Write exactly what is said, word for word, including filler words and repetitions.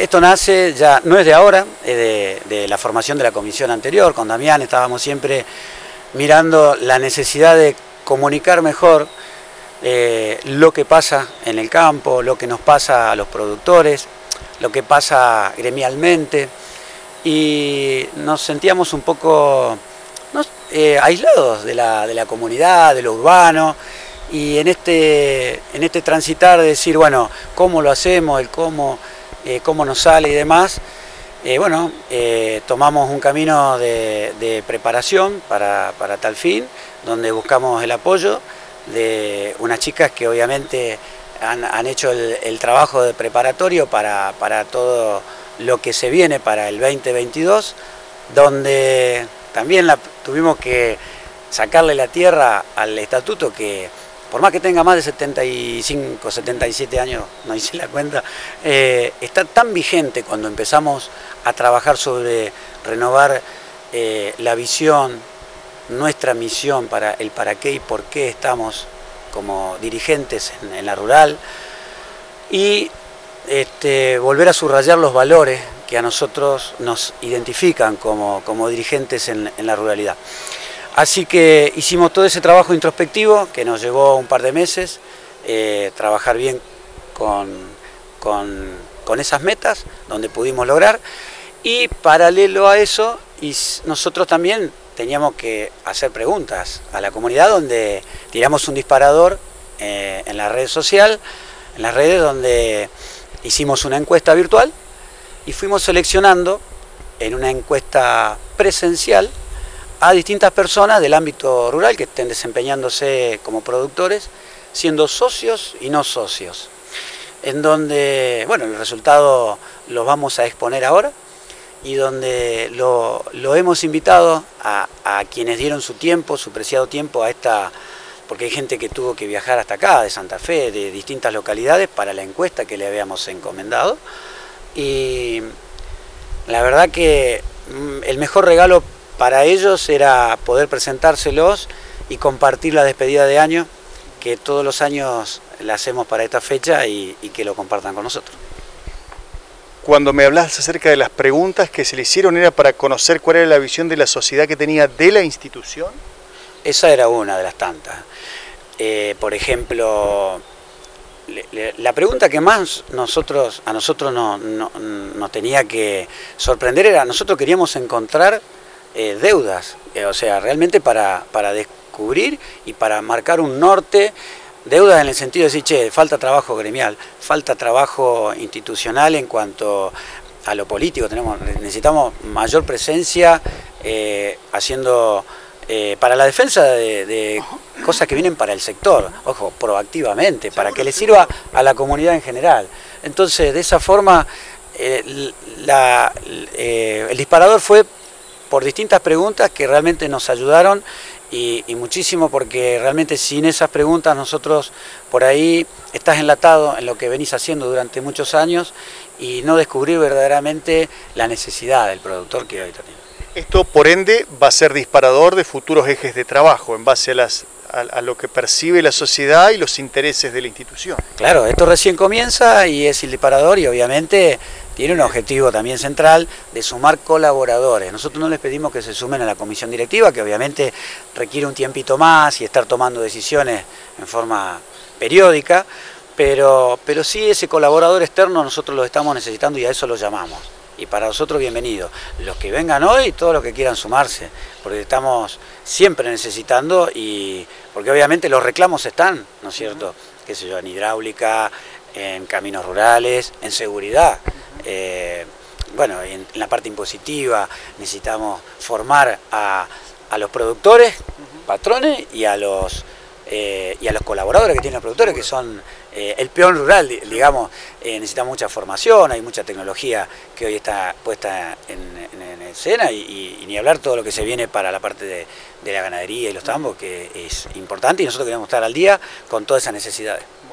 esto nace, ya no es de ahora, es de, de la formación de la comisión anterior. Con Damián estábamos siempre mirando la necesidad de comunicar mejor eh, lo que pasa en el campo, lo que nos pasa a los productores, lo que pasa gremialmente, y nos sentíamos un poco ¿no? eh, aislados de la, de la comunidad, de lo urbano, y en este, en este transitar de decir, bueno, cómo lo hacemos, el cómo, eh, cómo nos sale y demás, eh, bueno, eh, tomamos un camino de, de preparación para, para tal fin, donde buscamos el apoyo de unas chicas que obviamente han, han hecho el, el trabajo de preparatorio para, para todo lo que se viene para el veinte veintidós, donde también la, tuvimos que sacarle la tierra al estatuto que, por más que tenga más de setenta y cinco, setenta y siete años, no hice la cuenta, eh, está tan vigente cuando empezamos a trabajar sobre renovar eh, la visión, nuestra misión para el para qué y por qué estamos como dirigentes en, en la rural, y este, volver a subrayar los valores que a nosotros nos identifican como, como dirigentes en, en la ruralidad. Así que hicimos todo ese trabajo introspectivo que nos llevó un par de meses, eh, trabajar bien con, con, con esas metas, donde pudimos lograr, y paralelo a eso, y nosotros también teníamos que hacer preguntas a la comunidad, donde tiramos un disparador eh, en la red social, en las redes, donde hicimos una encuesta virtual y fuimos seleccionando en una encuesta presencial a distintas personas del ámbito rural que estén desempeñándose como productores, siendo socios y no socios, en donde, bueno, el resultado lo vamos a exponer ahora, y donde lo, lo hemos invitado a, a quienes dieron su tiempo, su preciado tiempo a esta, porque hay gente que tuvo que viajar hasta acá, de Santa Fe, de distintas localidades, para la encuesta que le habíamos encomendado, y la verdad que el mejor regalo para ellos era poder presentárselos y compartir la despedida de año, que todos los años la hacemos para esta fecha, y, y que lo compartan con nosotros. Cuando me hablas acerca de las preguntas que se le hicieron, ¿era para conocer cuál era la visión de la sociedad que tenía de la institución? Esa era una de las tantas. Eh, por ejemplo, le, le, la pregunta que más nosotros, a nosotros nos no, no tenía que sorprender era, nosotros queríamos encontrar eh, deudas, eh, o sea, realmente para, para descubrir y para marcar un norte. Deudas en el sentido de decir, che, falta trabajo gremial, falta trabajo institucional en cuanto a lo político, tenemos, necesitamos mayor presencia eh, haciendo eh, para la defensa de, de cosas que vienen para el sector, ojo, proactivamente, para que le sirva a la comunidad en general. Entonces, de esa forma, eh, la, eh, el disparador fue por distintas preguntas que realmente nos ayudaron. Y, y muchísimo, porque realmente sin esas preguntas nosotros por ahí estás enlatado en lo que venís haciendo durante muchos años y no descubrir verdaderamente la necesidad del productor que hoy tenemos. Esto por ende va a ser disparador de futuros ejes de trabajo en base a, las, a, a lo que percibe la sociedad y los intereses de la institución. Claro, esto recién comienza y es el disparador, y obviamente tiene un objetivo también central de sumar colaboradores. Nosotros no les pedimos que se sumen a la comisión directiva, que obviamente requiere un tiempito más y estar tomando decisiones en forma periódica, pero, pero sí ese colaborador externo nosotros lo estamos necesitando y a eso lo llamamos. Y para nosotros bienvenidos, los que vengan hoy y todos los que quieran sumarse, porque estamos siempre necesitando, y porque obviamente los reclamos están, ¿no es cierto? Qué sé yo, en hidráulica, en caminos rurales, en seguridad. Eh, bueno, en, en la parte impositiva necesitamos formar a, a los productores, patrones, y a los eh, y a los colaboradores que tienen los productores, que son eh, el peón rural, digamos. Eh, necesitamos mucha formación, hay mucha tecnología que hoy está puesta en, en, en escena, y, y, y ni hablar todo lo que se viene para la parte de, de la ganadería y los tambos, que es importante, y nosotros queremos estar al día con todas esas necesidades.